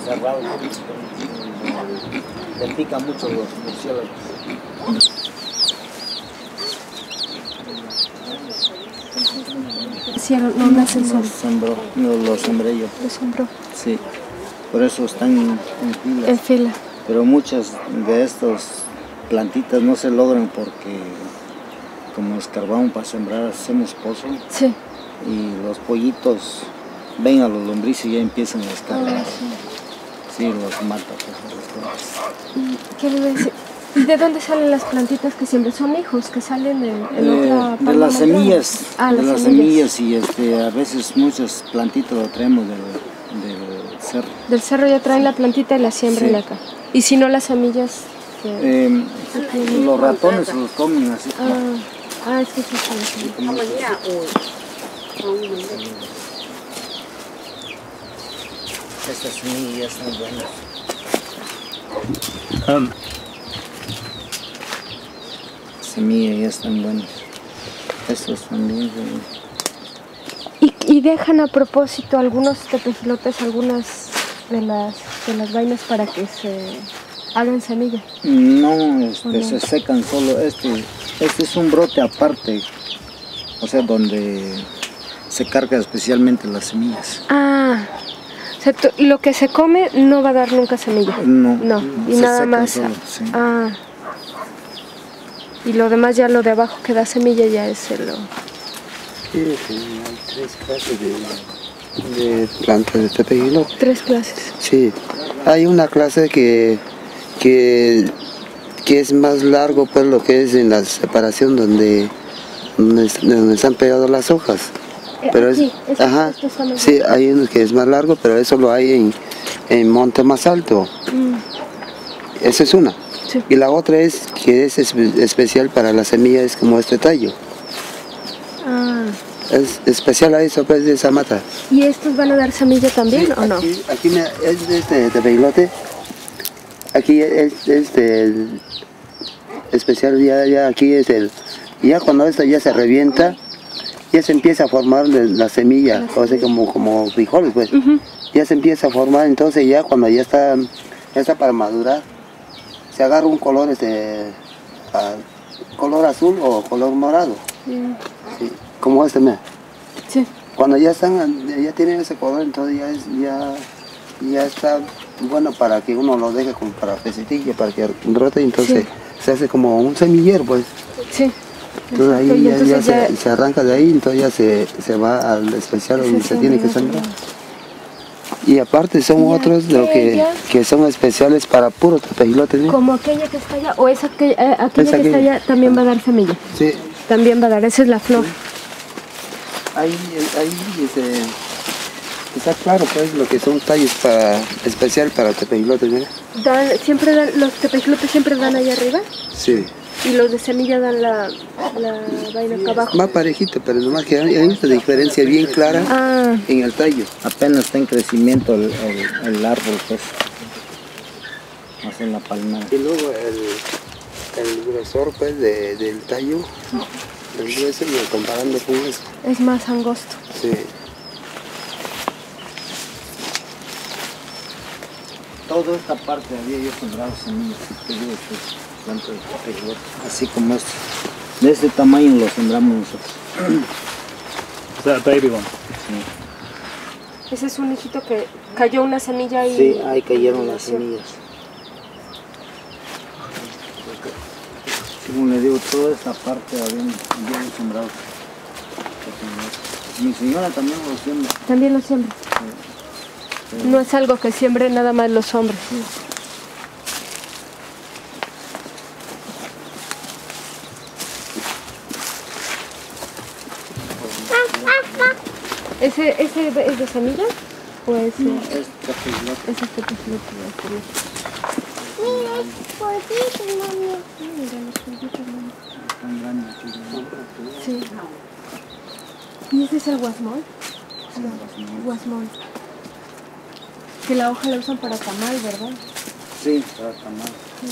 cerrado, le pica mucho los murciélagos. No nacen solos. Lo sembré yo. Lo sembró. Sí, por eso están en filas. En fila. Pero muchas de estas plantitas no se logran porque como escarbamos para sembrar, hacemos pozo. Sí. Y los pollitos ven a los lombrices y ya empiezan a escarbar. Sí, los mata. ¿Qué le voy a decir? ¿Y de dónde salen las plantitas que siempre son hijos, que salen en otra parte? De las semillas. De las semillas y a veces muchas plantitas lo traemos del cerro. Del cerro ya traen la plantita y la siembran acá. Y si no las semillas... los ratones se los comen así. Es que sí. Estas semillas son buenas. Semillas ya están buenas. Estos también. ¿Y dejan a propósito algunos tepejilotes, algunas de las vainas para que se hagan semilla? No, se secan solo. Este es un brote aparte, o sea, donde se carga especialmente las semillas. O sea, lo que se come no va a dar nunca semilla. No. Y nada más. Solo, sí. Y lo demás ya lo de abajo que da semilla ya es el... Sí, hay 3 clases de plantas de tepejilote. 3 clases. Sí, hay una clase que es más largo, pues lo que es en la separación donde están pegadas las hojas. Pero aquí, sí, hay uno que es más largo, pero eso lo hay en monte más alto. Esa es una. Sí. Y la otra es que es especial para las semillas, como este tallo. Es especial a eso, pues, de esa mata. ¿Y estos van a dar semilla también, sí, o no? Aquí es este tepejilote. Aquí es el especial, ya aquí es ya cuando esto ya se revienta, ya se empieza a formar la semilla, o sea, como frijoles, pues. Ya se empieza a formar, entonces ya cuando ya está para madurar, se agarra un color, color azul o color morado. Sí, como este, mira. Sí. Cuando ya tienen ese color, entonces ya está bueno para que uno lo deje como para pecetilla, para que brote, entonces se hace como un semillero, pues. Sí. Entonces ahí se arranca de ahí, entonces ya se va al especial donde se tiene que sembrar. Y aparte son otros que son especiales para puro tepejilote. ¿Sí? Como aquella que está allá, o aquella que está allá también va a dar semilla. Sí. También va a dar, esa es la flor. Sí. Ahí está claro, pues, lo que son tallos especial para tepejilotes, ¿no? ¿Los tepejilotes siempre dan allá arriba? Sí. Y los de semilla dan la vaina acá abajo. Más parejito, pero nomás que hay una diferencia bien clara en el tallo. Apenas está en crecimiento el árbol, pues. Más en la palmera. Y luego el grosor, pues, del tallo, el grueso, y comparando con eso. Es más angosto. Sí. Toda esta parte había yo sembrado semillas, plantas de tepejilote, así como este. De este tamaño lo sembramos nosotros. Is that a baby one? Sí. Ese es un hijito que cayó una semilla y... Sí, ahí cayeron las semillas. Como le digo, toda esta parte habían sembrado. Mi señora también lo siembra. También lo siembra. Sí. No es algo que siembren nada más los hombres. Sí. ¿Ese es de semilla? ¿O es...? No, es tepejilote. Ese es tepejilote. Mira, es pollito, mami. Mira los pollitos, mami. Están grandes. Sí. ¿Y ese es el guasmol? No, guasmol. Que la hoja la usan para tamal, ¿verdad? Sí, para tamal.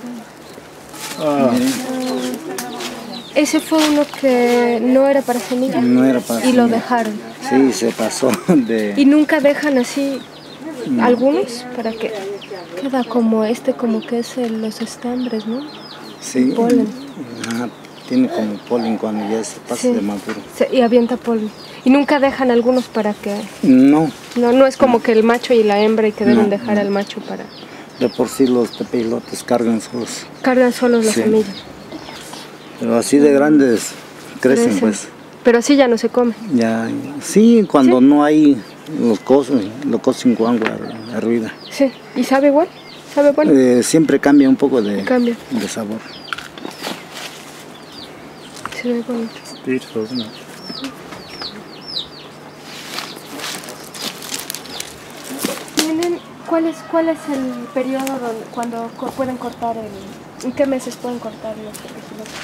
Ese fue uno que no era para semilla. No era para semilla. Y lo dejaron. Sí, se pasó de... Y nunca dejan así algunos para que queda como como que es los estambres, ¿no? Sí. Polen. Ajá, tiene como polen cuando ya se pasa Sí. de maduro. Y avienta polen. Y nunca dejan algunos para que... No, No es como que el macho y la hembra y que deben No, dejar no. al macho para... de por sí los tepejilotes cargan solos. Cargan solos la Sí. semilla. Pero así de grandes crecen, pues. Pero así ya no se come. Ya, sí, cuando no hay lo cocen con agua hervida. Sí. ¿Y sabe igual? ¿Sabe bueno? Siempre cambia un poco de Cambia. sabor. Se ve bonito. It's beautiful, isn't it? ¿Cuál es el periodo cuando pueden cortar ¿en qué meses pueden cortar los tepejilotes?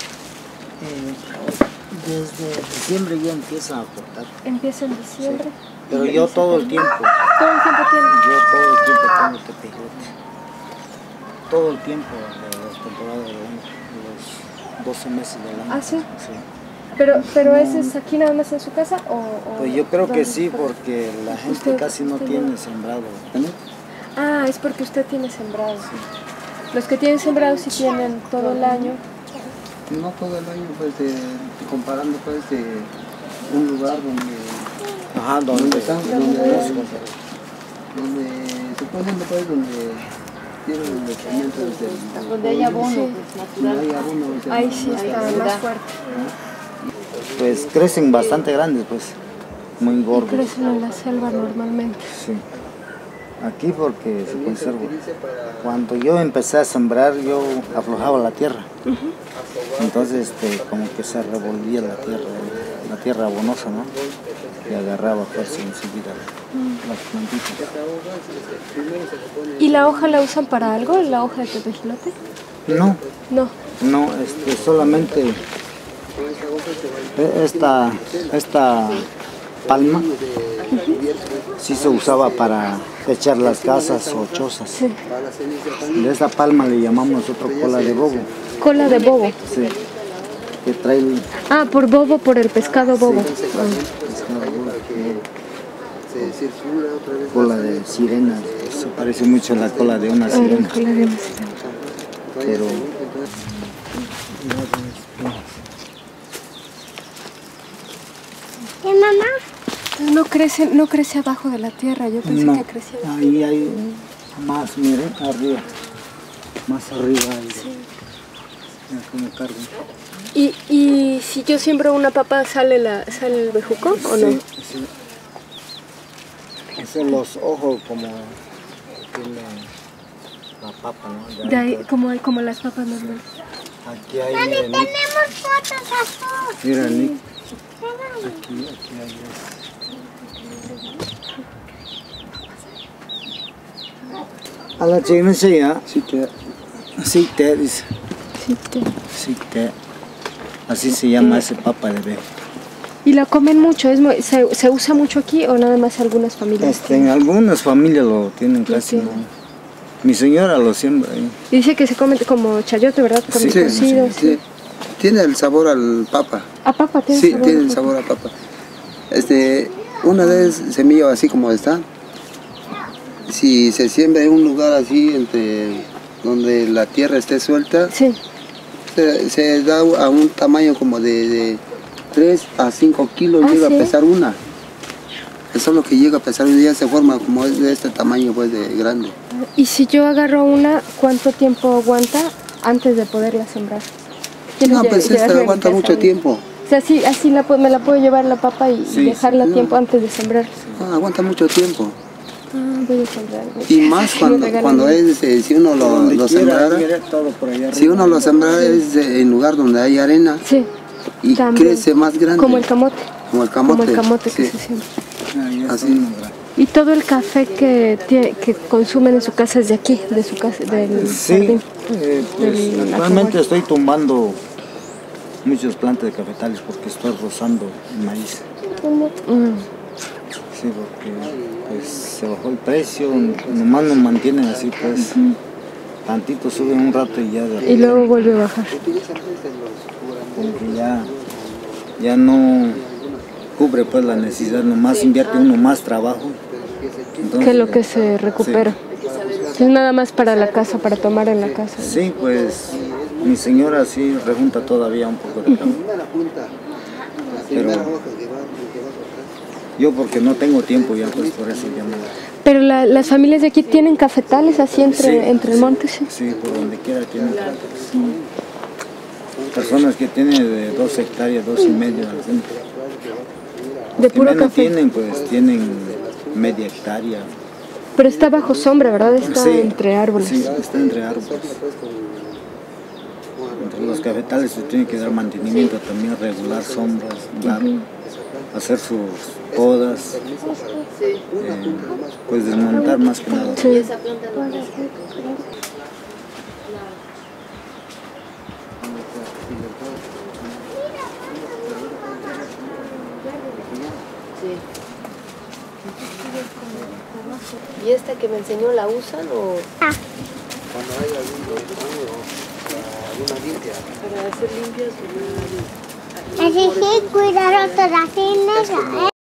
Desde diciembre ya empieza a cortar. Empieza en diciembre. Pero yo todo el tiempo, Todo el tiempo tiene. yo todo el tiempo tengo tepejilote. Todo el tiempo de las temporadas del año, los 12 meses del año. ¿Ah, sí? Sí. Pero ¿ese es aquí nada más en su casa o Pues yo creo que dónde? sí, porque la gente Usted- casi no usted tiene no. sembrado. Ah, es porque usted tiene sembrado. Los que tienen sembrado sí tienen todo el año. No todo el año, pues, comparando, pues, un lugar donde Ajá, donde están, donde donde pues, donde tienen los alimentos Donde hay abono, Sí. pues, natural. hay abono, o sea, Ahí sí está más fuerte. pues crecen bastante grandes, pues, muy gordos. Crecen en la selva normalmente. Sí. Aquí porque se conserva. Cuando yo empecé a sembrar, yo aflojaba la tierra. Entonces, como que se revolvía la tierra abonosa, ¿no? Y agarraba fuerza enseguida las plantitas. ¿Y la hoja la usan para algo? ¿La hoja de tepejilote? No, No. no, solamente esta palma sí se usaba para echar las casas o chozas. Sí. De esa palma le llamamos nosotros cola de bobo. Cola de bobo. Sí. Que trae el Ah, por bobo, por el pescado bobo. se circula otra vez. cola de sirena. Se parece mucho a la cola de una Ah, sirena. la cola de una sirena. Pero ¿Y mamá? Entonces no crece abajo de la tierra. Yo pensé no, que crecía abajo. ahí hay más, miren, arriba. Más arriba hay. Mira cómo cargan. ¿Y si yo siembro una papa, sale el bejuco o no? Sí, sí. Esos los ojos como tiene la papa, ¿no? De ahí, como las papas normales. Aquí hay, mira, Nick. Tenemos fotos azul. Mira, Nick. Aquí hay eso. A la china sí, ¿ah? Sí, te dice. Sí, te. Así se llama ese papa de bebé. ¿Y la comen mucho? ¿Se usa mucho aquí o nada más algunas familias? En algunas familias lo tienen casi, tienen. ¿no? Mi señora lo siembra ahí. Y dice que se come como chayote, ¿verdad? Como Sí, cocido, Sí. Tiene el sabor al papa. ¿A papa tiene Sí, sabor? tiene el sabor a papa. Una vez semilla así como está, si se siembra en un lugar así donde la tierra esté suelta, Sí. se da a un tamaño como de 3 a 5 kilos, Ah, llega ¿sí? a pesar una. Eso es lo que llega a pesar, ya se forma como es de este tamaño, pues, de grande. Y si yo agarro una, ¿cuánto tiempo aguanta antes de poderla sembrar? Quiero No, pues llevarla a mi aguanta casa, mucho ¿no? tiempo. O sea, así me la puedo llevar la papa y Sí, dejarla sí, tiempo antes de sembrar. Aguanta mucho tiempo. Voy a sembrar. Y más cuando si uno lo sembrara, todo por allá si uno lo sembrara es en lugar donde hay arena Sí, y también. crece más grande. como el camote. Como el camote. Como el camote que sí. se siembra. Así. Y todo el café que consumen en su casa es de aquí, de su casa, del Sí, jardín. pues, Del actualmente ajuar. estoy tumbando muchos plantas de cafetales porque estoy rozando el maíz. Sí, porque pues, se bajó el precio, nomás nos mantienen así, pues. Tantito suben un rato y ya de Y repente, luego vuelve a bajar. como que ya no, cubre pues la necesidad, nomás invierte uno más trabajo. Entonces, Que lo que se recupera. Sí. Es nada más para la casa, para tomar en la casa. Sí, pues mi señora sí rejunta todavía un poco de campo. Pero yo porque no tengo tiempo ya, pues por eso ya no. Pero las familias de aquí tienen cafetales así Sí, entre el monte, sí. Sí, por donde quiera tienen cafetales. Personas que tienen de 2 hectáreas, 2,5 al centro. De Que puro menos café. tienen, pues tienen media hectárea. Pero está bajo sombra, ¿verdad? Está Sí, entre árboles. Sí, está entre árboles. Entre los cafetales se tiene que dar mantenimiento también, regular sombras, hacer sus podas, pues desmontar más que nada. Sí. ¿Y esta que me enseñó la usan o...? Cuando hay alguna limpia. Para hacer limpias. Así sí, cuidar otras fines.